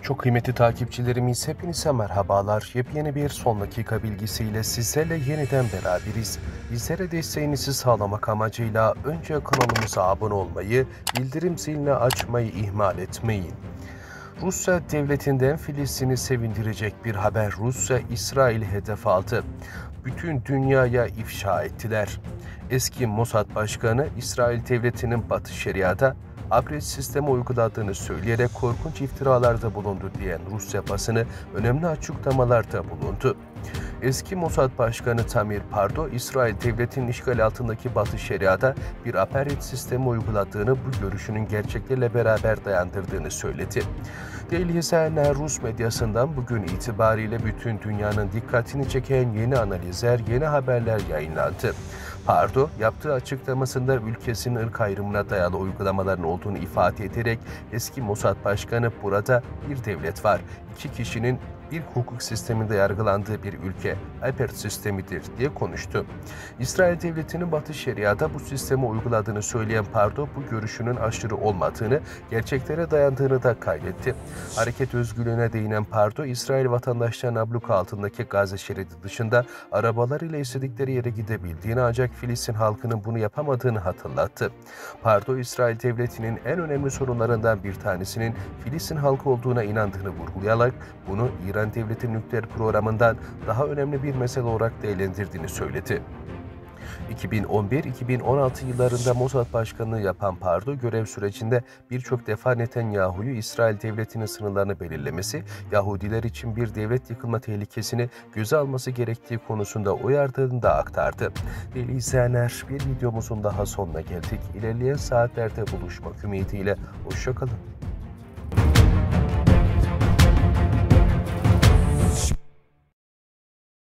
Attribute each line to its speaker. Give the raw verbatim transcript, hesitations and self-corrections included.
Speaker 1: Çok kıymetli takipçilerimiz, hepinize merhabalar. Yepyeni bir son dakika bilgisiyle sizlerle yeniden beraberiz. Bizlere desteğinizi sağlamak amacıyla önce kanalımıza abone olmayı, bildirim zilini açmayı ihmal etmeyin. Rusya devletinden Filistin'i sevindirecek bir haber. Rusya, İsrail'i hedef aldı. Bütün dünyaya ifşa ettiler. Eski Mossad Başkanı, İsrail devletinin Batı Şeria'da Abres sistemi uyguladığını söyleyerek korkunç iftiralarda bulundu diyen Rusya basını önemli açıklamalarda bulundu. Eski Mossad Başkanı Tamir Pardo, İsrail devletinin işgal altındaki Batı Şeria'da bir aparet sistemi uyguladığını, bu görüşünün gerçeklerle beraber dayandırdığını söyledi. Daily Zerner Rus medyasından bugün itibariyle bütün dünyanın dikkatini çeken yeni analizler, yeni haberler yayınlandı. Pardo, yaptığı açıklamasında ülkesinin ırk ayrımına dayalı uygulamaların olduğunu ifade ederek eski Mossad Başkanı "Burada bir devlet var, iki kişinin bir hukuk sisteminde yargılandığı bir ülke, apartheid sistemidir" diye konuştu. İsrail devletinin Batı Şeria'da bu sistemi uyguladığını söyleyen Pardo, bu görüşünün aşırı olmadığını, gerçeklere dayandığını da kaydetti. Hareket özgürlüğüne değinen Pardo, İsrail vatandaşlarının abluka altındaki Gazze şeridi dışında arabalarıyla istedikleri yere gidebildiğini, ancak Filistin halkının bunu yapamadığını hatırlattı. Pardo, İsrail devletinin en önemli sorunlarından bir tanesinin Filistin halkı olduğuna inandığını vurgulayarak bunu İran devleti nükleer programından daha önemli bir mesele olarak değerlendirdiğini söyledi. iki bin on bir iki bin on altı yıllarında Mossad Başkanlığı yapan Pardo, görev sürecinde birçok defa Netanyahu'yu İsrail devletinin sınırlarını belirlemesi, Yahudiler için bir devlet yıkılma tehlikesini göze alması gerektiği konusunda uyardığını da aktardı. Değerli izleyenler, bir videomuzun daha sonuna geldik. İlerleyen saatlerde buluşmak ümidiyle, hoşça kalın.